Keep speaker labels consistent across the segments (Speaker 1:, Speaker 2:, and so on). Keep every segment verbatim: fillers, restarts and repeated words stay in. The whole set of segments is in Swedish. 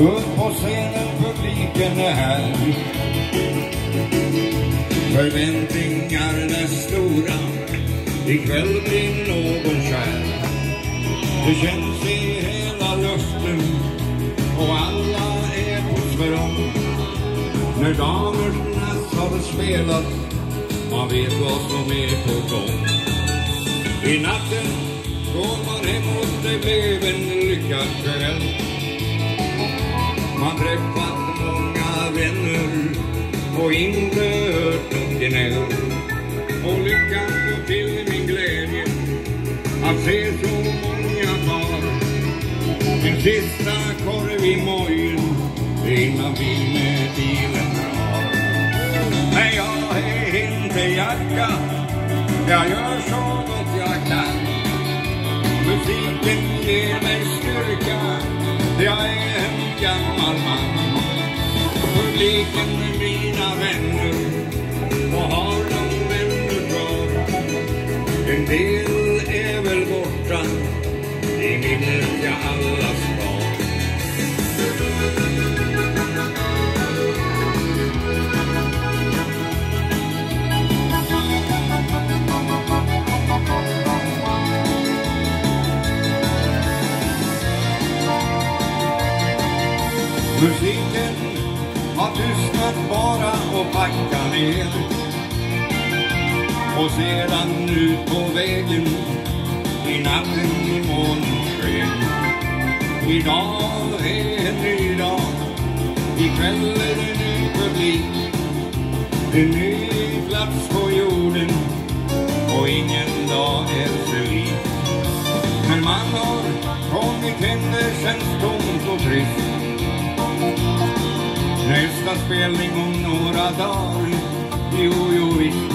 Speaker 1: Upp på scenen, publiken är här. Förväntningarna är stora, ikväll blir någon kär. Det känns i hela luften och alla är på språng. När damernas har spelat, man vet vad som är på gång. I natten går man hemåt, det blev en lyckad kväll. Man träffat många vänner och inte hört något gnäll. Och lyckan går till min glädje att se så många par. En sista korv i mojen innan vi med bilen drar. Men jag är inte jacka, jag gör så gott jag kan. Musiken ger mig styrka, jag är en gammal man. Publiken är mina vänner och har de vänner kvar. En del är väl borta, det minns jag alla spar. Musiken har tystnat bara och packat ner. Och sedan ut på vägen i natten i månsken. Idag är en ny dag, ikväll är det ny publik. En ny plats på jorden och ingen dag är så lik. Men man har kommit hem, det känns tomt och trist. Nästa spelning om några dagar, jo jo visst.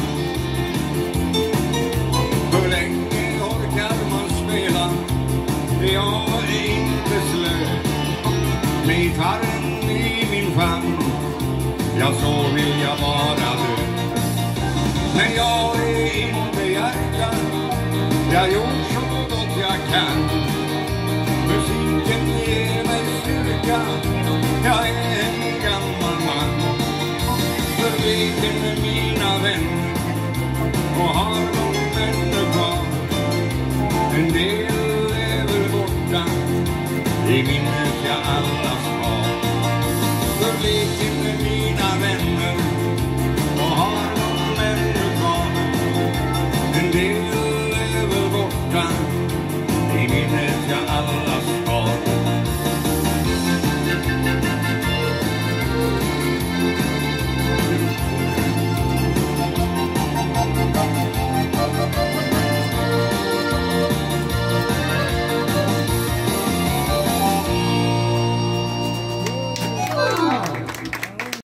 Speaker 1: Hur länge orkar man spela? Jag är inte slö. Med gitarren i min famn, ja så vill jag bara dö. Men jag är inte hjärta, jag gjort så gott jag kan. Musiken ger mig styrka, jag är en gammal man. Publiken är mina vänner och har de vänner kvar. En del är väl borta, det minns jag alla spar. Publiken är mina vänner och har de vänner kvar. En del är väl borta, det minns jag alla